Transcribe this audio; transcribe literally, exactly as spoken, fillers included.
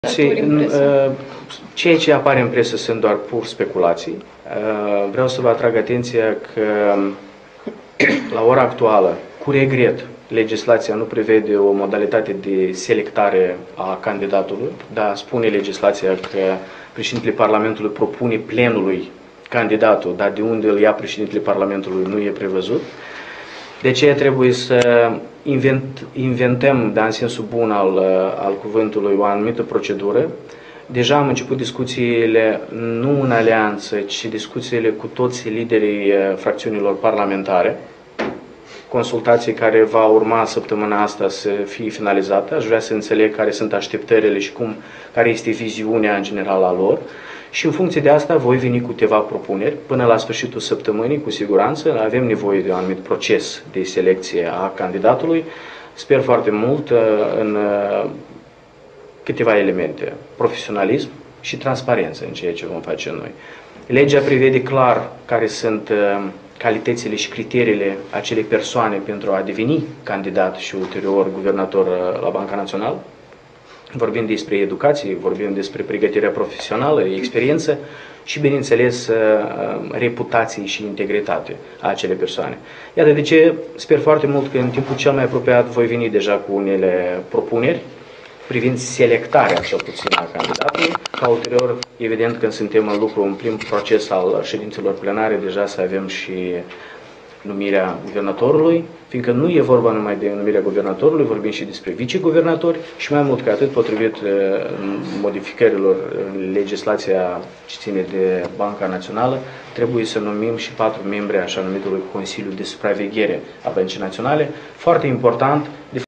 Ceea ce apare în presă sunt doar pur speculații. Vreau să vă atrag atenția că la ora actuală, cu regret, legislația nu prevede o modalitate de selectare a candidatului, dar spune legislația că președintele Parlamentului propune plenului candidatul, dar de unde îl ia președintele Parlamentului nu e prevăzut. De aceea trebuie să invent, inventăm, dar în sensul bun al, al cuvântului, o anumită procedură. Deja am început discuțiile, nu în alianță, ci discuțiile cu toți liderii fracțiunilor parlamentare. Consultații care va urma săptămâna asta să fie finalizată. Aș vrea să înțeleg care sunt așteptările și cum, care este viziunea în general a lor. Și în funcție de asta voi veni cu câteva propuneri. Până la sfârșitul săptămânii, cu siguranță, avem nevoie de un anumit proces de selecție a candidatului. Sper foarte mult în câteva elemente, profesionalism și transparență în ceea ce vom face noi. Legea prevede clar care sunt calitățile și criteriile acelei persoane pentru a deveni candidat și ulterior guvernator la Banca Națională. Vorbim despre educație, vorbim despre pregătirea profesională, experiență și, bineînțeles, reputație și integritate a acelei persoane. Iată de ce sper foarte mult că în timpul cel mai apropiat voi veni deja cu unele propuneri privind selectarea, cel puțin, a candidatului, ca ulterior, evident, când suntem în lucru, în plin proces al ședințelor plenare, deja să avem și numirea guvernatorului, fiindcă nu e vorba numai de numirea guvernatorului, vorbim și despre viceguvernatori și mai mult ca atât, potrivit modificărilor în legislația ce ține de Banca Națională, trebuie să numim și patru membri așa numitului Consiliu de Supraveghere a Băncii Naționale, foarte important.